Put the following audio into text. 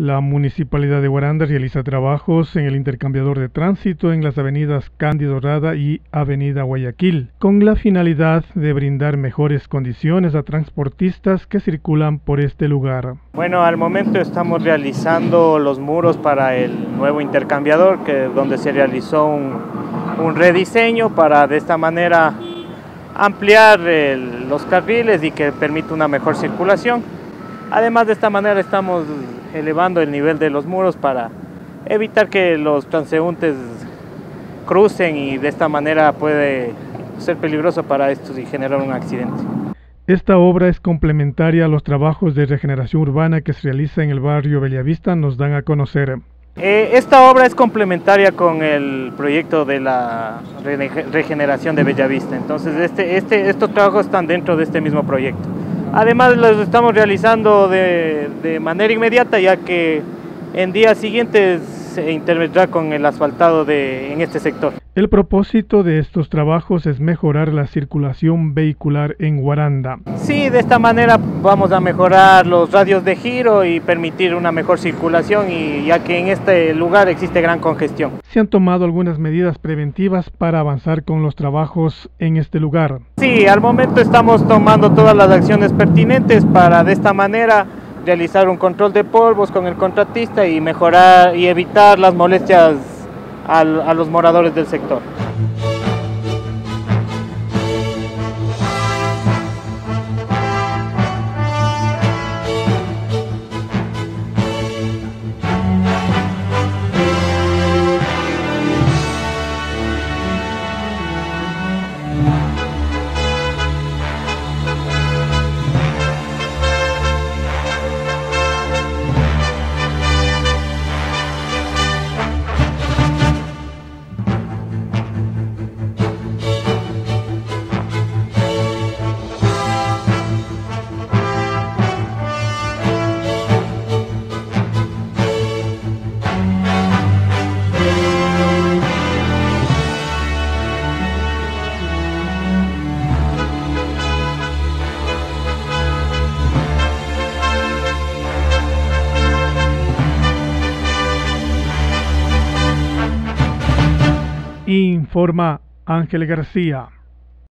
La Municipalidad de Guaranda realiza trabajos en el intercambiador de tránsito en las avenidas Cándido Rada y Avenida Guayaquil, con la finalidad de brindar mejores condiciones a transportistas que circulan por este lugar. Bueno, al momento estamos realizando los muros para el nuevo intercambiador, donde se realizó un rediseño para de esta manera ampliar los carriles y que permita una mejor circulación. Además, de esta manera estamos elevando el nivel de los muros para evitar que los transeúntes crucen, y de esta manera puede ser peligroso para estos y generar un accidente. Esta obra es complementaria a los trabajos de regeneración urbana que se realiza en el barrio Bellavista, nos dan a conocer. Esta obra es complementaria con el proyecto de la regeneración de Bellavista, entonces estos trabajos están dentro de este mismo proyecto. Además, los estamos realizando de manera inmediata, ya que en días siguientes se intervendrá con el asfaltado en este sector. El propósito de estos trabajos es mejorar la circulación vehicular en Guaranda. Sí, de esta manera vamos a mejorar los radios de giro y permitir una mejor circulación, y ya que en este lugar existe gran congestión. ¿Se han tomado algunas medidas preventivas para avanzar con los trabajos en este lugar? Sí, al momento estamos tomando todas las acciones pertinentes para de esta manera realizar un control de polvos con el contratista y mejorar y evitar las molestias a los moradores del sector. Informa Ángel García.